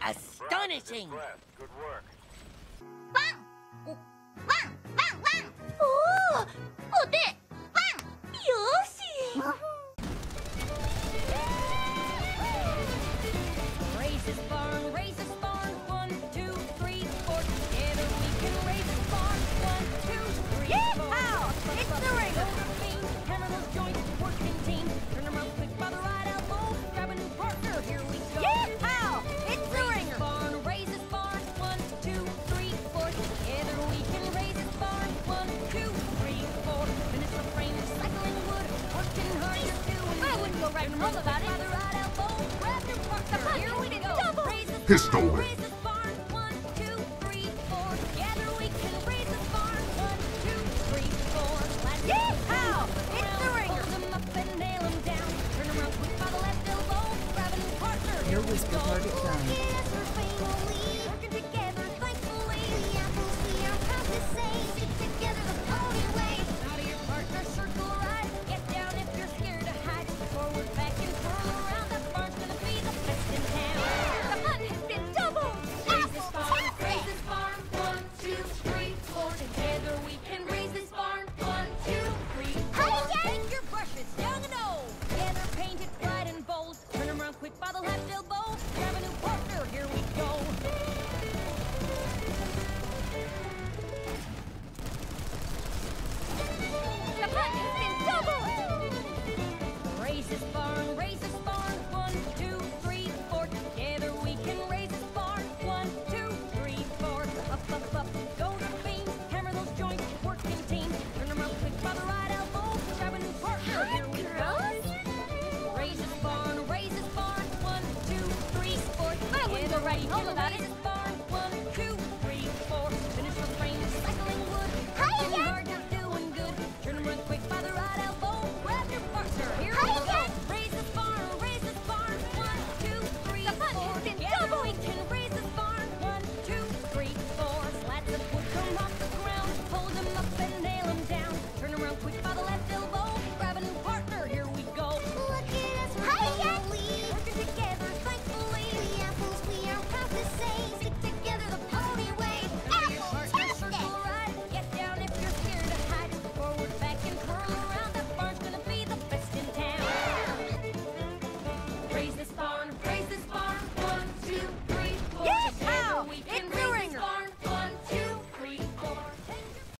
Astonishing! Good work. 빵! 빵! 빵! 빵! 오! 어때? 빵! 역시! Raise this barn, 1, 2, 3, 4. Together we can raise this barn. 1, 2, 3, 4. Yeehaw! It's the ringer! Hammer those joints, working team. Turn them around quick by the right elbow. Grab a new partner, here we go. Yeehaw! It's the ringer! Raise this barn, 1, 2, 3, 4. Together we can raise this barn. 1, 2, 3, 4. Finish the frame, recycling wood. Working hard, you're doing I wouldn't go right home about it. by the right elbow. Grab your partner, here we go. Raise this Pistol. barn, raise this barn. 1, 2, 3, 4. Together we can raise this barn. 1, 2, 3, 4. Yeehaw! It's the ringer! Hold them up and nail them down. Turn them around quick by the left elbow. Grab a new partner, here we whisper go. target found. Yes, we're family, working together, thankfully. The apples we are proud to say, stick together the only way. Out of your partner, circle right. Get down if you're scared to hide. Forward, back, and twirl around. That barn's gonna be the best in town. The fun has been doubled! Raise this barn, raise this barn. 1, 2, 3, 4. Together we can raise this barn. 1, 2, 3, 4. Take your brushes, young and old. Together paint it bright and bold. Turn them around quick by the left elbow. Grab a new partner, here we go. The fun has been doubled! Raise this barn, 1, 2, 3, 4. Together we can raise this barn. 1, 2, 3, 4. Up, up, up, go to the beam. Hammer those joints, working team. Turn them around quick by the right elbow. Grab a new partner, here we go. Raise this barn, 1, 2, 3, 4. I wouldn't go right home about it.